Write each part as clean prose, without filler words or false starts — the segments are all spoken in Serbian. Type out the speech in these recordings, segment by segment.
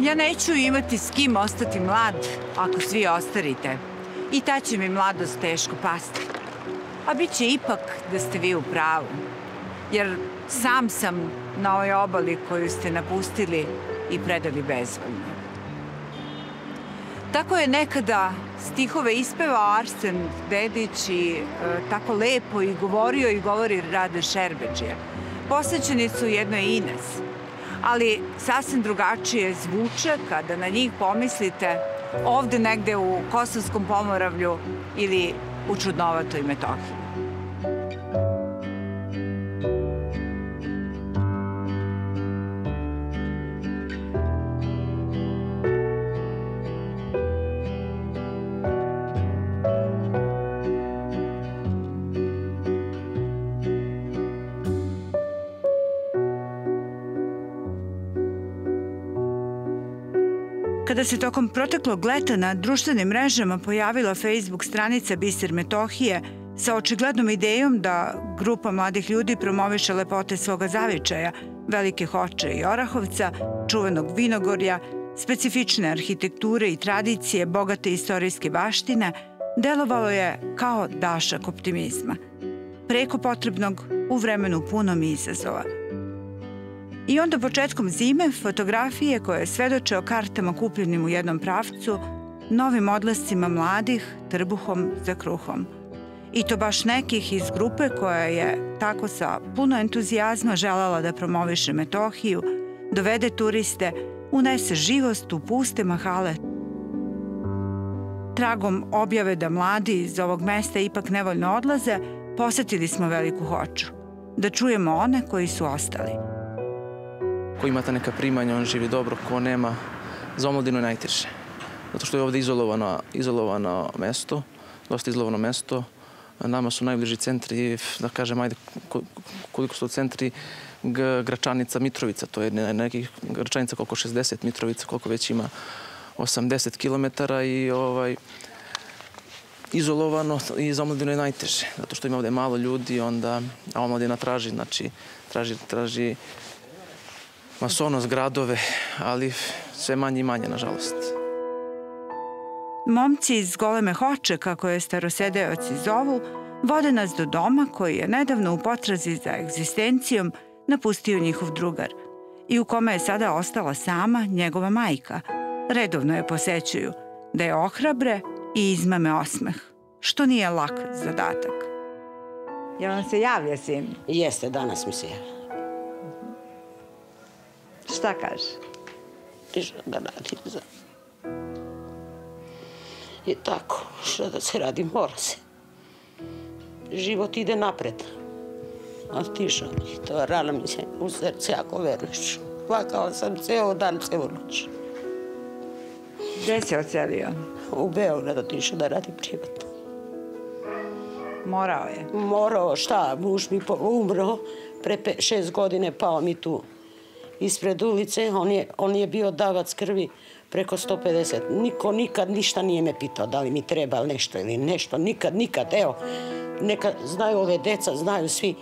Ja neću imati s kim ostati mlad ako svi ostarite. I ta će mi mladost teško pasti. A bit će ipak da ste vi u pravu. Jer sam sam na ovoj obali koju ste napustili i predali bezvoljno. Tako je nekada stihove ispevao Arsen Dedić i tako lepo i govorio i govori Rade Šerbedžija. Posvećeni su jednoj Ines, ali sasvim drugačije zvuče kada na njih pomislite ovde negde u Kosovskom pomoravlju ili u čudnovatoj Metohiji. Kada se tokom proteklog leta na društvenim mrežama pojavila Facebook stranica Biser Metohije sa očiglednom idejom da grupa mladih ljudi promoviše lepote svoga zavičaja, Velike Hoče i Orahovca, čuvenog vinogorja, specifične arhitekture i tradicije, bogate istorijske baštine, delovalo je kao dašak optimizma, preko potrebnog u vremenu punom izazova. I onda početkom zime fotografije koje svedoče o kartama kupljenim u jednom pravcu, novim odlascima mladih trbuhom za kruhom. I to baš nekih iz grupe koja je tako sa puno entuzijazma želala da promoviše Metohiju, dovede turiste, unese živost u puste mahale. Tragom objave da mladi iz ovog mesta ipak nevoljno odlaze, posetili smo Veliku Hoču, da čujemo one koji su ostali. Ko ima ta neka primanja, on živi dobro, ko nema, za omladinu je najteže. Zato što je ovde izolovano mesto, dosta izolovano mesto. Nama su najbliži centri, da kažem, ajde, koliko su to centri, Gračanica, Mitrovica, to je nekih Gračanica koliko 60, Mitrovica koliko već ima 80 kilometara i izolovano i za omladinu je najteže. Zato što ima ovde malo ljudi, a omladina traži, znači, traži masonost, gradove, ali sve manje i manje, nažalost. Momci iz Goleme Hoče, kako je starosedeoci zovu, vode nas do doma koji je nedavno u potrazi za egzistencijom napustio njihov drugar i u kome je sada ostala sama njegova majka. Redovno je posećuju, da je ohrabre i izmame osmeh, što nije lak zadatak. Jel vam se javlja sin? Jeste, danas mi se javlja. Šta kaže? Piše da radim za... I tako, što da se radi, mora se. Život ide napred. A tiša mi, to rana mi se u srce jako veruješ. Plakala sam ceo dan, ceo noć. Gde se ocelio? U Beogradu tiša da radi privatno. Morao je? Morao, šta, muž mi umro, pre 6 godine pao mi tu ispred ulice, on je bio davac krvi preko 150. Niko nikad ništa nije me pitao da li mi treba nešto ili nešto. Nikad. Evo, neka znaju ove deca, znaju svi.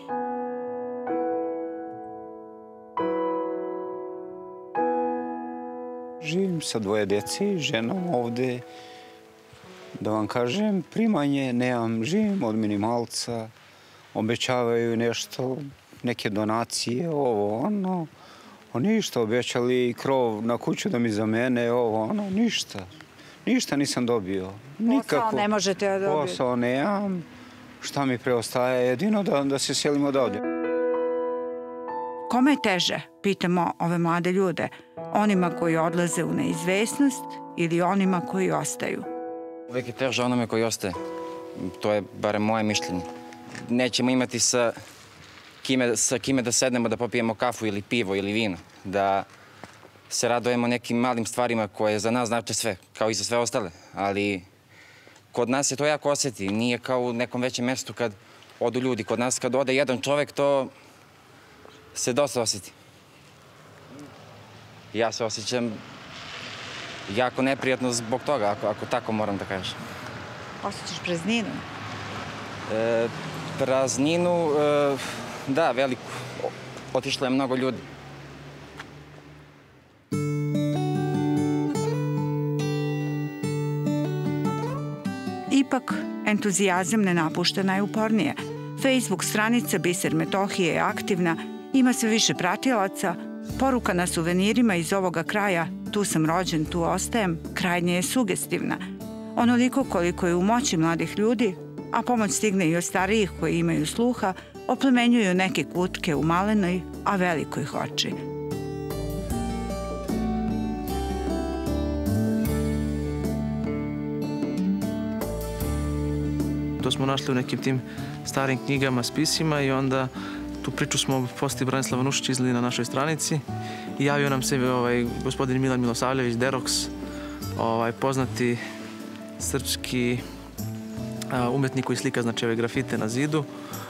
Živim sa 2 djece, ženom ovde. Da vam kažem, primanje nemam, živim od minimalca. Obećavaju nešto, neke donacije, ovo, ono. Ništa, obećali krov na kuću da mi zamene, ovo, ono, ništa. Ništa nisam dobio. Posao ne možete da dobijete? Posao nemam. Šta mi preostaje? Jedino da se selimo odavde. Kome je teže, pitamo ove mlade ljude? Onima koji odlaze u neizvesnost ili onima koji ostaju? Uvijek je teže onome koji ostaje. To je barem moje mišljenje. Nećemo imati sa kime da sednemo da popijemo kafu ili pivo ili vino. Da se radujemo nekim malim stvarima koje za nas znače sve, kao i za sve ostale. Ali kod nas se to jako osjeti. Nije kao u nekom većem mjestu kad odu ljudi. Kod nas kad ode jedan čovek, to se dosta osjeti. Ja se osjećam jako neprijatno zbog toga, ako tako moram da kažem. Osjećaš prazninu? Prazninu, da, veliku. Otišlo je mnogo ljudi. Ipak, entuzijazam ne napušta najupornije. Facebook stranica Biser Metohije je aktivna, ima sve više pratilaca, poruka na suvenirima iz ovoga kraja "Tu sam rođen, tu ostajem" krajnje je sugestivna. Onoliko koliko je u moći mladih ljudi, a pomoć stigne i od starijih koji imaju sluha, oplemenjuju neke kutke u malenoj, a velikoj Hoči. To smo našli u nekim tim starim knjigama, spisima i onda tu priču smo posti Branislava Nušića izlili na našoj stranici i javio nam se gospodin Milan Milosavljević, Deroks, poznati srpski umetnik koji slika znači ove grafite na zidu.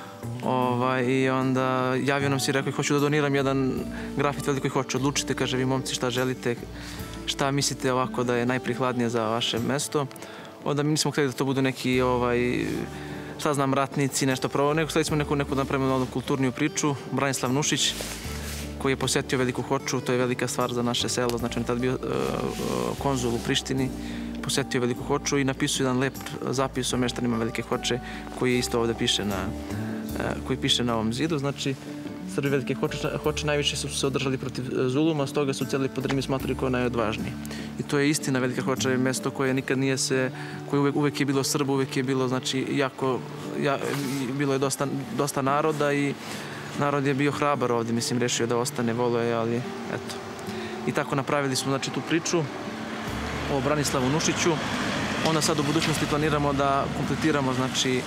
I onda javio nam se i rekao: "Hoću da doniram jedan grafit Velikoj Hoči, odlučite", kaže, "vi momci šta želite, šta mislite ovako da je najprikladnije za vaše mesto." Onda mi nismo htjeli da to budu neki, šta znam, ratnici, nešto pravo, nego htjeli smo neku da napravimo jednu kulturniju priču. Branislav Nušić, koji je posetio Veliku Hoču, to je velika stvar za naše selo, znači on je tad bio konzul u Prištini, posetio Veliku Hoču i napisao jedan lep zapis o meštanima Velike Hoče, koji isto ovde piše na ovom zidu. Znači, Srbi Velike Hoče najviše su se održali protiv zuluma, stoga su cijeli Podrinje smatrali kao najodvažniji. I to je istina, Velika Hoča je mesto koje nikad nije se, koje uvek je bilo Srba, uvek je bilo, znači, bilo je dosta naroda i narod je bio hrabar ovdje, mislim, rešio da ostane, volio je, ali eto. I tako napravili smo, znači, tu priču o Branislavu Nušiću. Onda sad u budućnosti planiramo da kompletiramo, znači,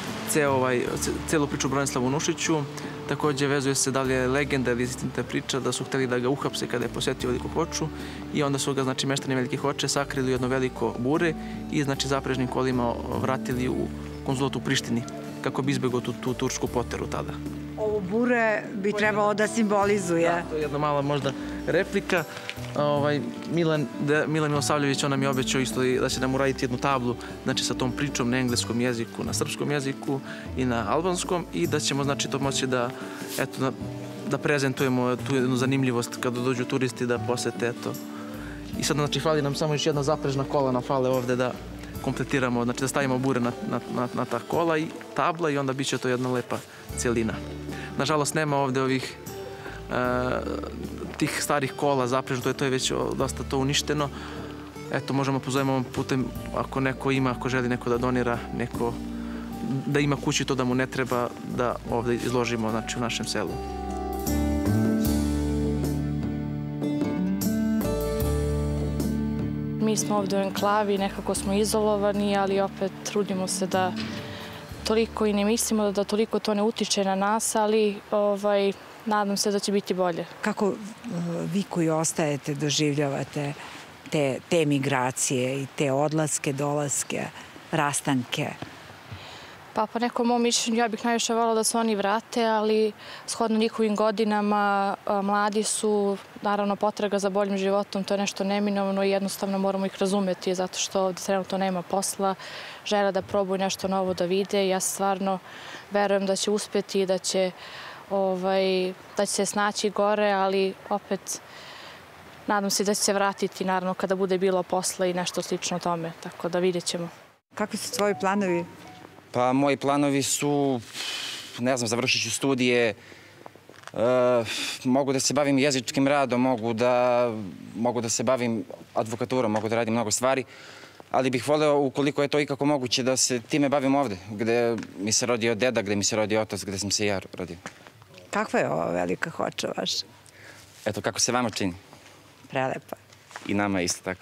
celu priču o Branislavu Nušiću. Također vezuje se da li je legenda ili istinita priča da su hteli da ga uhapse kada je posetio Veliku Hoču i onda su ga, znači, meštani Velike Hoče sakrili u jedno veliko bure i, znači, zaprežnim kolima vratili u konzulat u Prištini kako bi izbegao tu tursku poteru tada. Ovo bure bi trebalo da simbolizuje. Da, to je jedna mala možda replika. Milan Milosavljević, on nam je obećao isto da će nam uraditi jednu tablu, znači, sa tom pričom na engleskom jeziku, na srpskom jeziku i na albanskom i da ćemo, znači, to moći da prezentujemo tu jednu zanimljivost kada dođu turisti da posete, eto. I sad, znači, fali nam samo još jedna zaprežna kola na fale ovde da kompletiramo, znači da stavimo bure na ta kola i tabla i onda bit će to jedna lepa cijelina. Nažalost, nema ovde ovih tih starih kola zaprežno, to je već dosta to uništeno. Eto, možemo pozovemo ovom putem, ako neko ima, ako želi neko da donira, neko da ima kući, to da mu ne treba, da ovde izložimo, znači, u našem selu. Mi smo ovde u enklavi, nekako smo izolovani, ali opet trudimo se da toliko i ne mislimo da toliko to ne utiče na nas, ali nadam se da će biti bolje. Kako vi koji ostajete doživljavate te migracije i te odlaske, dolaske, rastanke? Pa po nekom mom mišljenju ja bih najviše voljela da se oni vrate, ali shodno njihovim godinama mladi su, naravno, potraga za boljim životom, to je nešto neminovno i jednostavno moramo ih razumeti zato što ovdje trenutno nema posla, žele da probaju nešto novo da vide. Ja stvarno verujem da će uspjeti i da će se snaći gore, ali opet nadam se da će se vratiti, naravno, kada bude bilo posla i nešto slično tome, tako da vidjet ćemo. Kakvi su tvoji planovi? Pa moji planovi su, ne znam, završit ću studije, mogu da se bavim jezičkim radom, mogu da se bavim advokaturom, mogu da radim mnogo stvari, ali bih voleo, ukoliko je to ikako moguće, da se time bavim ovde, gde mi se rodio deda, gde mi se rodio otac, gde sam se ja rodio. Kakva je ova Velika Hoča vaša? Eto, kako se vama čini. Prelepa. I nama je isto tako.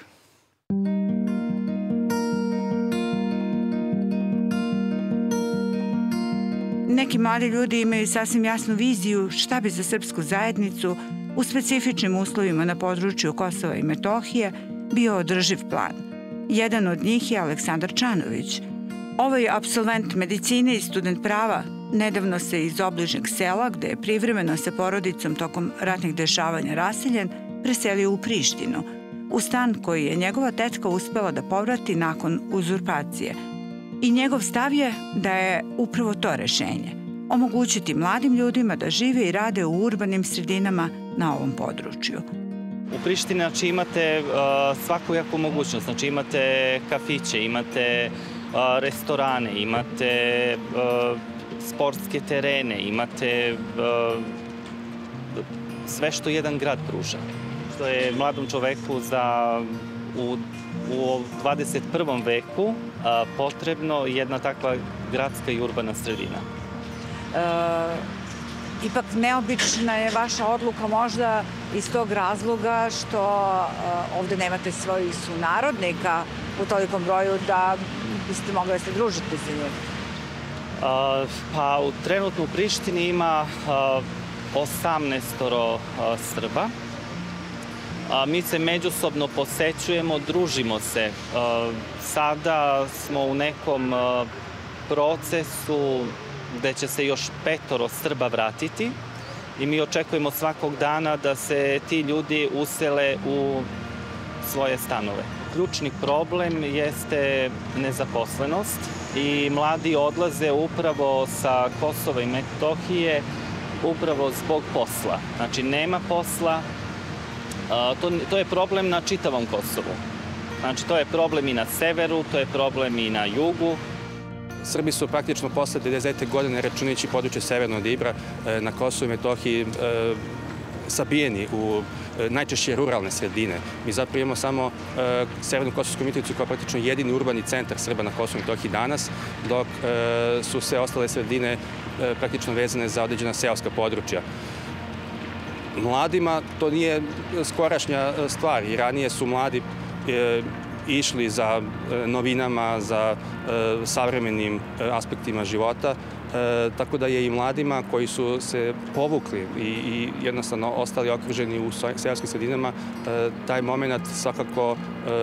Neki mladi ljudi imaju sasvim jasnu viziju šta bi za srpsku zajednicu u specifičnim uslovima na području Kosova i Metohije bio održiv plan. Jedan od njih je Aleksandar Čanović. Ovaj apsolvent medicine i student prava nedavno se iz obližnjeg sela, gde je privremeno sa porodicom tokom ratnih dešavanja raseljen, preselio u Prištinu, u stan koji je njegova tetka uspela da povrati nakon uzurpacije. I njegov stav je da je upravo to rešenje. Omogućiti mladim ljudima da žive i rade u urbanim sredinama na ovom području. U Prištini, znači, imate svakojaku mogućnost. Znači, imate kafiće, imate restorane, imate sportske terene, imate sve što jedan grad pruža. Što je mladom čoveku u 21. veku potrebno jedna takva gradska i urbana sredina. Ipak neobična je vaša odluka možda iz tog razloga što ovde nemate svojih sunarodnika u tolikom broju da biste mogli da se družite sa njim. Pa trenutno u Prištini ima 18 Srba. Mi se međusobno posećujemo, družimo se. Sada smo u nekom procesu gde će se još 5 Srba vratiti i mi očekujemo svakog dana da se ti ljudi usele u svoje stanove. Ključni problem jeste nezaposlenost i mladi odlaze upravo sa Kosova i Metohije upravo zbog posla. Znači, nema posla. To je problem na čitavom Kosovu. Znači, to je problem i na severu, to je problem i na jugu. Srbi su praktično posle 90. godine, računajući područje Severnog Ibra, na Kosovu i Metohiji sabijeni u najčešće ruralne sredine. Mi zapravo imamo samo Severnu Kosovsku Mitrovicu kao praktično jedini urbani centar Srba na Kosovu i Metohiji danas, dok su sve ostale sredine praktično vezane za određena seoska područja. Mladima to nije skorašnja stvar i ranije su mladi išli za novinama, za savremenim aspektima života, tako da je i mladima koji su se povukli i jednostavno ostali okruženi u seoskim sredinama, taj moment svakako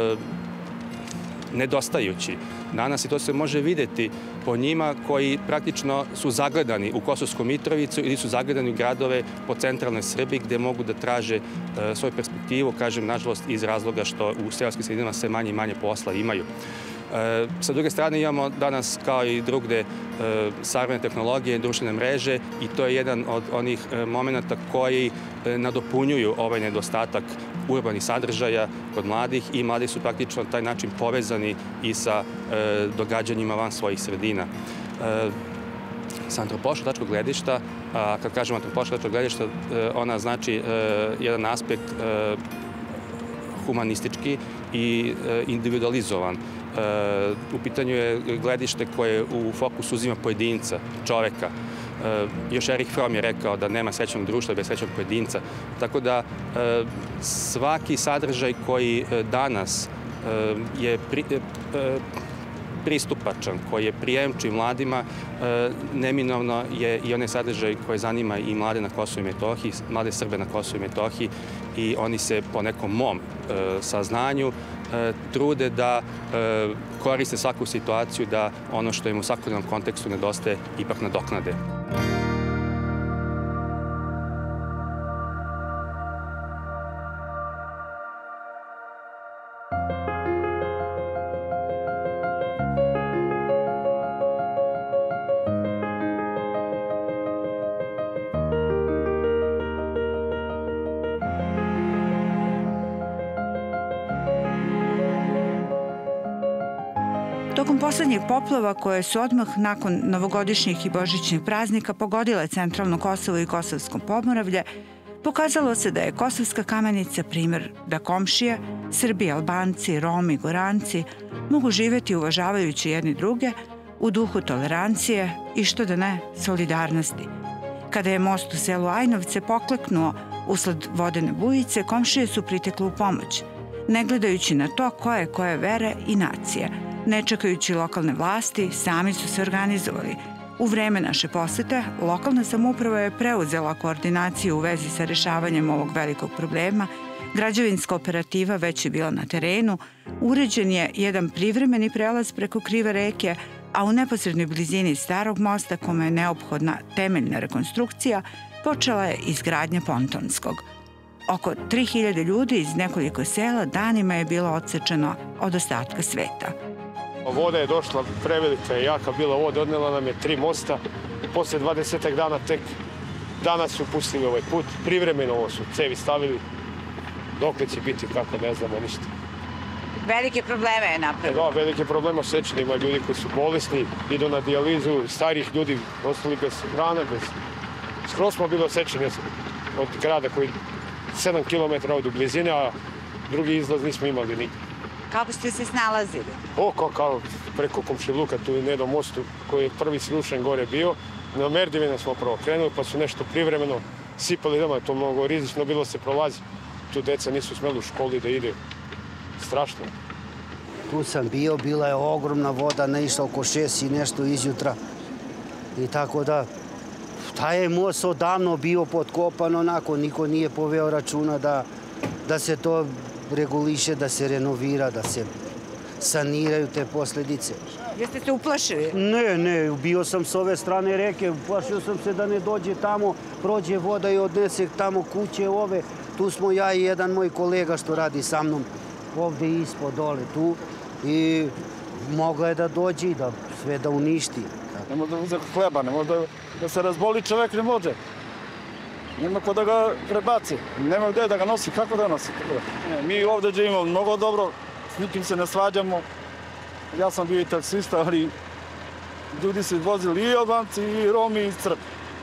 nedostajući. Danas i to se može videti po njima koji praktično su zagledani u Kosovsku Mitrovicu ili su zagledani u gradove po centralnoj Srbiji gde mogu da traže svoju perspektivu, kažem, nažalost, iz razloga što u seoskim sredinama sve manje i manje posla imaju. Sa druge strane imamo danas, kao i drugde, savremene tehnologije, društvene mreže i to je jedan od onih momenta koji nadopunjuju ovaj nedostatak urbanih sadržaja kod mladih i mladi su praktično na taj način povezani i sa događanjima van svojih sredina. Sa antropološkog gledišta, a kad kažemo antropološkog gledišta, ona znači jedan aspekt humanistički i individualizovan. U pitanju je gledište koje u fokus uzima pojedinca, čoveka. Još Erich Fromm je rekao da nema srećnog društva bez srećnog pojedinca. Tako da svaki sadržaj koji danas je pristupačan, koji je prijemčiv mladima, neminovno je i onaj sadržaj koji zanima i mlade na Kosovu i Metohiji, mlade Srbe na Kosovu i Metohiji i oni se po nekom mom saznanju trude da koriste svaku situaciju da ono što im u svakodnevnom kontekstu nedostaje ipak nadoknade. Tokom poslednjih poplava koje su odmah nakon novogodišnjih i božićnih praznika pogodile centralno Kosovo i Kosovsko Pomoravlje, pokazalo se da je Kosovska Kamenica primer da komšije, Srbi, Albanci, Romi, Goranci mogu živeti uvažavajući jedni druge u duhu tolerancije i što da ne, solidarnosti. Kada je most u selu Ajnovce pokleknuo usled vodene bujice, komšije su pritekle u pomoć, ne gledajući na to koje vere i nacije. Ne čekajući lokalne vlasti, sami su se organizovali. U vreme naše posete, lokalna samouprava je preuzela koordinaciju u vezi sa rešavanjem ovog velikog problema, građevinska operativa već je bila na terenu, uređen je jedan privremeni prelaz preko krive reke, a u neposrednoj blizini starog mosta, kome je neophodna temeljna rekonstrukcija, počela je izgradnja pontonskog. Oko 3000 ljudi iz nekoliko sela danima je bilo odsečeno od ostatka sveta. Voda je došla, prevelika je jaka bila voda, odnela nam je 3 mosta. Posle 20 dana tek danas su pustili ovaj put. Privremeno ovo su cevi stavili. Dokle će biti, kako, ne znamo ništa. Velike probleme je napravio. Da, velike probleme osjećane. Ima ljudi koji su bolesni, idu na dijalizu, starih ljudi ostali bez hrane, skroz smo bili osjećani od grada koji 7 km od u blizini, a drugi izlaz nismo imali nikad. Kako ste se snalazili? Kao preko Komšiluka, tu je do mostu koji je prvi srušen gore bio. Na Merdivina smo prvo krenuli, pa su nešto privremeno sipali doma, to mnogo rizično bilo se prolazi. Tu deca nisu smeli u školi da ide. Strašno. Tu sam bio, bila je ogromna voda, naišla oko 6 i nešto izjutra. I tako da, taj je most odavno bio potkopan, onako, niko nije poveo računa da se to reguliše, da se renovira, da se saniraju te posljedice. Jeste se uplašili? Ne, bio sam s ove strane reke, uplašio sam se da ne dođe tamo, prođe voda i odnese tamo kuće ove. Tu smo ja i jedan moj kolega što radi sa mnom, ovde ispod, dole, tu. I mogla je da dođe i da sve da uništi. Ne može da uze hleba, ne može da se razboli čovek, ne može. Nema ko da ga prebaci, nema gde da ga nosi, kako da nosi. Mi ovde živimo mnogo dobro, s nikim se ne svađamo. Ja sam bio i taksista, ali ljudi se vozili i Albanci, i Romi, i Srbi.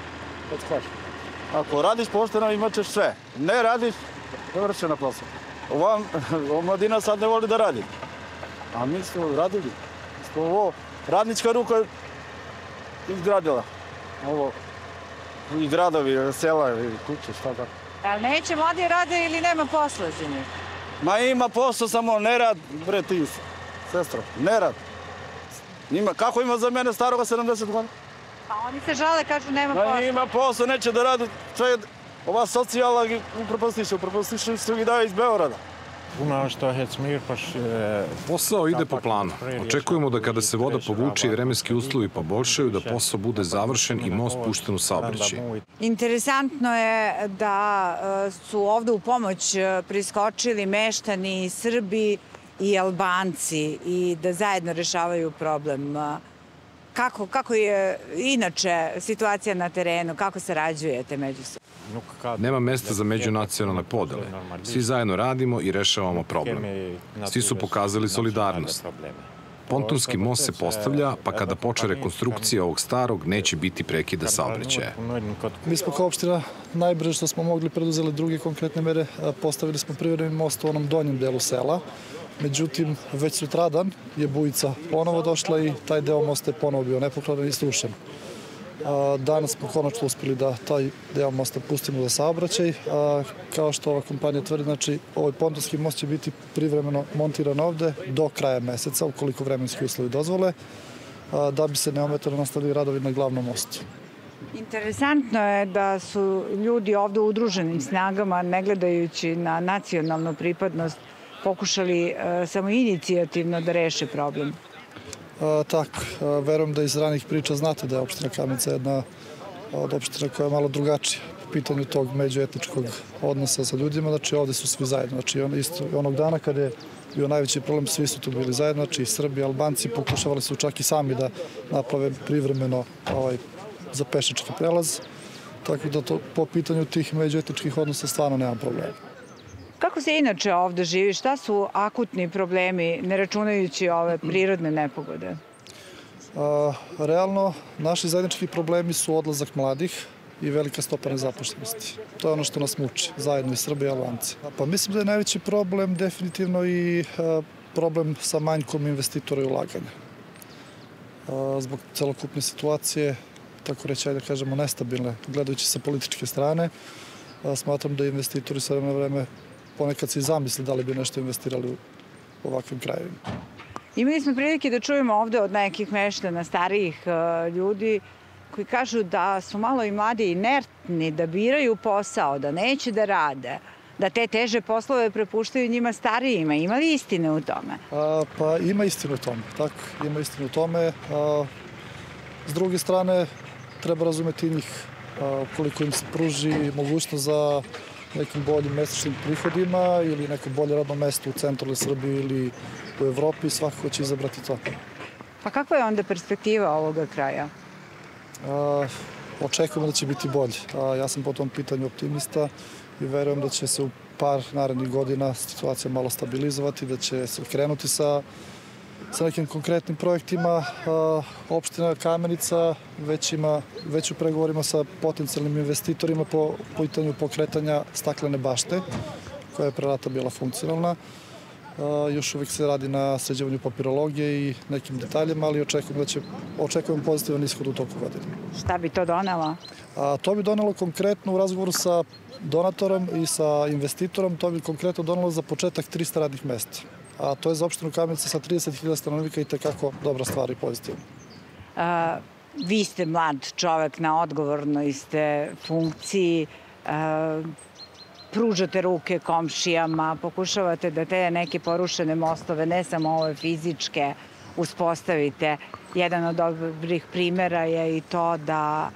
Ako radiš pošteno, imat ćeš sve. Ne radiš, završena posao. Ova mladina sad ne voli da radi. A mi smo radili. Ovo radnička ruka izgradila. Ovo i gradovi, sela, i kuće, šta tako. Ali neće mladi rade ili nema posla za njih? Ma ima posao, samo ne rad, bre ti, sestro, ne rad. Kako ima za mene staroga 70 godina? Pa oni se žale, kažu nema posla. Ima posao, neće da radi. Ova socijala upropastiše su i daje iz Beograda. Posao ide po planu. Očekujemo da kada se voda povuče i vremenski uslovi poboljšaju, da posao bude završen i most pušten u saobraćaj. Interesantno je da su ovde u pomoć priskočili meštani, Srbi i Albanci i da zajedno rešavaju problem. Kako je inače situacija na terenu? Kako sarađujete međusobno? Nema mesta za međunacionalne podele. Svi zajedno radimo i rešavamo problem. Svi su pokazali solidarnost. Pontonski most se postavlja, pa kada počne rekonstrukcija ovog starog, neće biti prekida saobraćaja. Mi smo kao opština najbrže što smo mogli preduzeli druge konkretne mere. Postavili smo privremeni most u onom donjem delu sela. Međutim, već sutradan je bujica ponovo došla i taj deo mosta je ponovo bio nepokladan i srušen. Danas smo konačno uspeli da taj deo mosta pustimo za saobraćaj. Kao što ova kompanija tvrdi, znači ovaj pontonski most će biti privremeno montiran ovde do kraja meseca, ukoliko vremenski uslovi dozvole, da bi se neometano nastavili radovi na glavnom mostu. Interesantno je da su ljudi ovde u udruženim snagama, ne gledajući na nacionalnu pripadnost, pokušali samo inicijativno da reše problem. Tako, verujem da iz ranih priča znate da je opština Kamnica jedna od opština koja je malo drugačija po pitanju tog međuetničkog odnosa sa ljudima, znači ovde su svi zajedno. Znači onog dana kada je bio najveći problem, svi su tu bili zajedno, znači i Srbi i Albanci pokušavali su čak i sami da naprave privremeno za pešački prelaz, tako da po pitanju tih međuetničkih odnosa stvarno nema problema. Kako se inače ovde živi? Šta su akutni problemi, ne računajući ove prirodne nepogode? Realno, naši zajednički problemi su odlazak mladih i velika stopa nezaposlenosti. To je ono što nas muči, zajedno i Srbi i Albanci. Pa mislim da je najveći problem definitivno i problem sa manjkom investitora i ulaganja. Zbog celokupne situacije, tako reći, ajde kažemo, nestabilne, gledajući sa političke strane, smatram da investitori sa vremena vreme ponekad se i zamisli da li bi nešto investirali u ovakvim krajevima. Imali smo prilike da čujemo ovde od nekih meštana, starijih ljudi, koji kažu da su malo i mladi inertni, da biraju posao, da neće da rade, da te teže poslove prepuštaju njima starijima. Ima li istine u tome? Pa ima istine u tome, tako, ima istine u tome. S druge strane, treba razumeti njih, koliko im se pruži mogućnost za nekim boljim mesečnim prihodima ili neko bolje radno mesto u centralnoj Srbiji ili u Evropi, svakako će izabrati to. Pa kakva je onda perspektiva ovoga kraja? Očekujemo da će biti bolje. Ja sam po tom pitanju optimista i verujem da će se u par narednih godina situacija malo stabilizovati, da će se krenuti sa nekim konkretnim projektima. Opština Kamenica već u pregovorima sa potencijalnim investitorima po pitanju pokretanja staklene bašte, koja je pre rata bila funkcionalna. Još uvijek se radi na sređivanju papirologije i nekim detaljima, ali očekujemo pozitivan ishod u toku godine. Šta bi to donelo? To bi donelo konkretno u razgovoru sa donatorom i sa investitorom, to bi konkretno donelo za početak 300 radnih mesta. A to je za opštinu Kamenica sa 30.000 stanovnika i tekako dobra stvar i pozitivna. Vi ste mlad čovek na odgovornoj ste funkciji, pružate ruke komšijama, pokušavate da te neke porušene mostove, ne samo ove fizičke, uspostavite. Jedan od dobrih primjera je i to da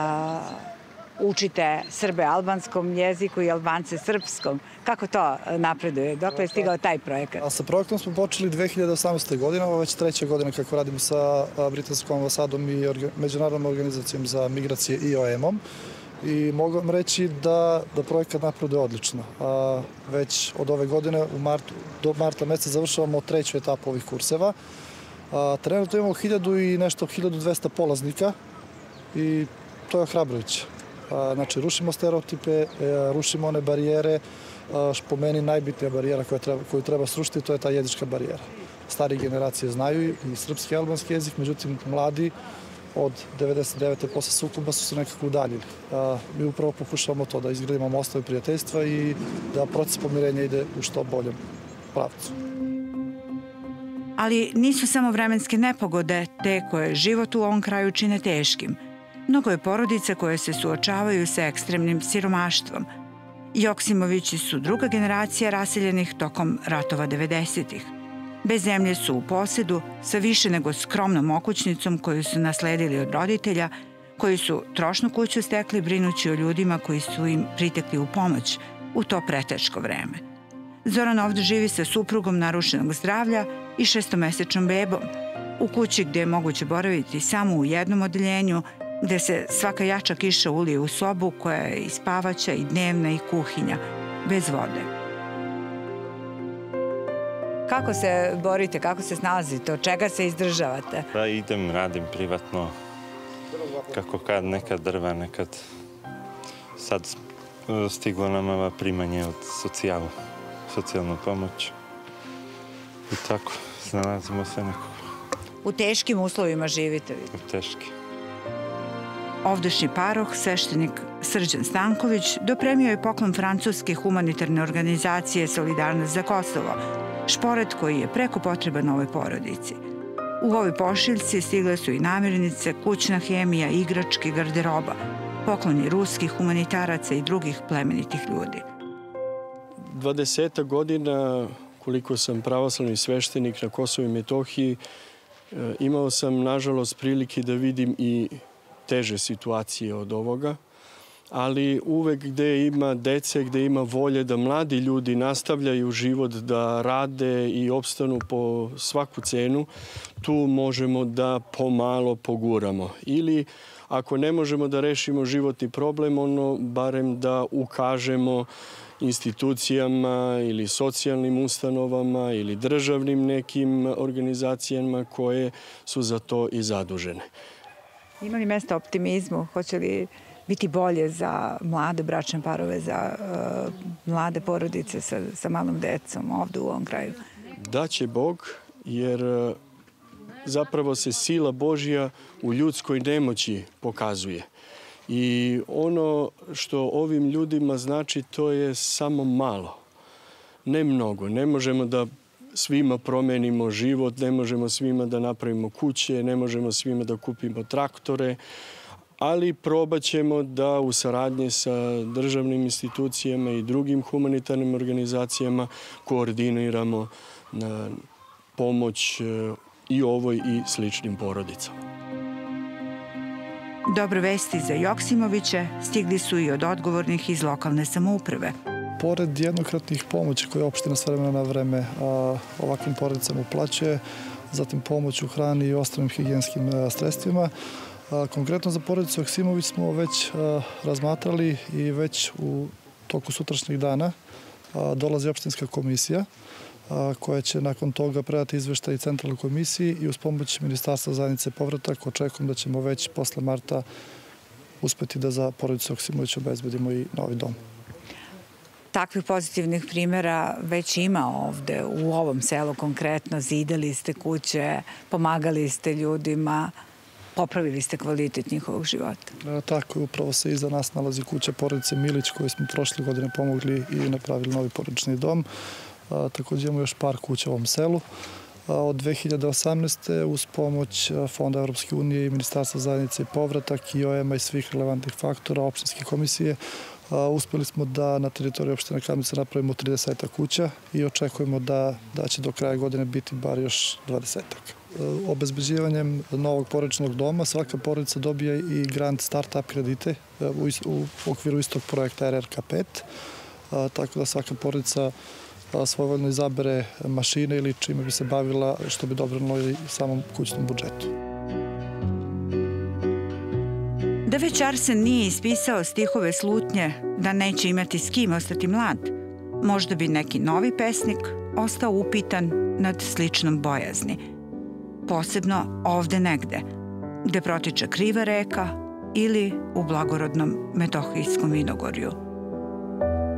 učite Srbe albanskom jeziku i Albance srpskom. Kako to napreduje? Dokle je stigao taj projekat? Sa projektom smo počeli 2018. godine, ovo već 3. godina kako radimo sa Britanskom ambasadom i Međunarodnom organizacijom za migracije IOM-om. I mogu vam reći da projekat napreduje odlično. Već od ove godine do marta meseca završavamo 3. etapu ovih kurseva. Trenutno imamo 1200 polaznika i to je ohrabrujuće. Znači, rušimo stereotipe, rušimo one barijere. Po meni najbitnija barijera koju treba srušiti, to je ta jezička barijera. Starije generacije znaju i srpski i albanski jezik, međutim, mladi od 99. posle sukoba su se nekako udaljili. Mi upravo pokušavamo to, da izgradimo mostove prijateljstva i da proces pomirenja ide u što boljem pravcu. Ali nisu samo vremenske nepogode te koje život u ovom kraju čine teškim. Mnogo je porodica koje se suočavaju sa ekstremnim siromaštvom. Joksimovići su druga generacija raseljenih tokom ratova 90-ih. Bez zemlje su u posedu sa više nego skromnom okućnicom koju su nasledili od roditelja, koji su trošnu kuću stekli brinući o ljudima koji su im pritekli u pomoć u to preteško vreme. Zoran ovdje živi sa suprugom narušenog zdravlja i 6-mesečnom bebom, u kući gde je moguće boraviti samo u jednom odeljenju, gde se svaka jača kiša ulije u sobu koja je i spavaća i dnevna i kuhinja, bez vode. Kako se borite, kako se snalazite, od čega se izdržavate? Pa idem, radim privatno, kako kad, nekad drva, nekad. Sad stiglo nam primanje od socijalnu pomoć. I tako, snalazimo se nekako. U teškim uslovima živite vi? U teškim. Ovdašnji paroh, sveštenik Srđan Stanković, dopremio je poklon francuske humanitarne organizacije Solidarnost za Kosovo, šporet koji je preko potreban ovoj porodici. U ovoj pošiljci stigle su i namirnice, kućna hemija, igračke, garderoba, pokloni ruskih humanitaraca i drugih plemenitih ljudi. 20 godina, koliko sam pravoslavni sveštenik na Kosovu i Metohiji, imao sam, nažalost, prilike da vidim i teže situacije od ovoga, ali uvek gde ima dece, gde ima volje da mladi ljudi nastavljaju život, da rade i opstanu po svaku cenu, tu možemo da pomalo poguramo. Ili ako ne možemo da rešimo životni problem, barem da ukažemo institucijama ili socijalnim ustanovama ili državnim nekim organizacijama koje su za to i zadužene. Ima li mesta optimizmu? Hoće li biti bolje za mlade bračne parove, za mlade porodice sa malom decom ovdje u ovom kraju? Daće Bog, jer zapravo se sila Božja u ljudskoj nemoći pokazuje. I ono što ovim ljudima znači, to je samo malo. Ne mnogo. Ne možemo da svima promenimo život, ne možemo svima da napravimo kuće, ne možemo svima da kupimo traktore, ali probat ćemo da u saradnji sa državnim institucijama i drugim humanitarnim organizacijama koordiniramo na pomoć i ovoj i sličnim porodicama. Dobre vesti za Joksimoviće stigli su i od odgovornih iz lokalne samouprave. Pored jednokratnih pomoći koje opština s vremena na vreme ovakvim porodicama uplaćuje, zatim pomoć u hrani i ostalim higijenskim sredstvima, konkretno za porodicu Joksimović smo već razmatrali i već u toku sutrašnjih dana dolazi opštinska komisija koja će nakon toga predati izveštaj i centralnoj komisiji i uz pomoć Ministarstva zajednice povratak očekujem da ćemo već posle marta uspeti da za porodicu Joksimović obezbedimo i novi dom. Takvih pozitivnih primjera već ima ovde u ovom selu konkretno. Zidali ste kuće, pomagali ste ljudima, popravili ste kvalitet njihovog života. Tako je, upravo se iza nas nalazi kuća porodice Milić koju smo prošle godine pomogli i napravili novi porodični dom. Također imamo još par kuća u ovom selu. Od 2018. uz pomoć Fonda Evropske unije i Ministarstva zajednice i povratak i OEM-a i svih relevantnih faktora opštinske komisije uspeli smo da na teritoriji opštine Kamenice napravimo 30 kuća i očekujemo da će do kraja godine biti bar još 20. Obezbeđivanjem novog porodičnog doma svaka porodica dobija i grant start-up kredite u okviru istog projekta RRK 5, tako da svaka porodica svojevoljno izabere mašine ili čime bi se bavila što bi doprinelo i samom kućnom budžetu. Da već Arsen nije ispisao stihove slutnje da neće imati s kim ostati mlad, možda bi neki novi pesnik ostao upitan nad sličnom bojazni. Posebno ovde negde, gde protiče kriva reka ili u blagorodnom Metohijskom vinogorju.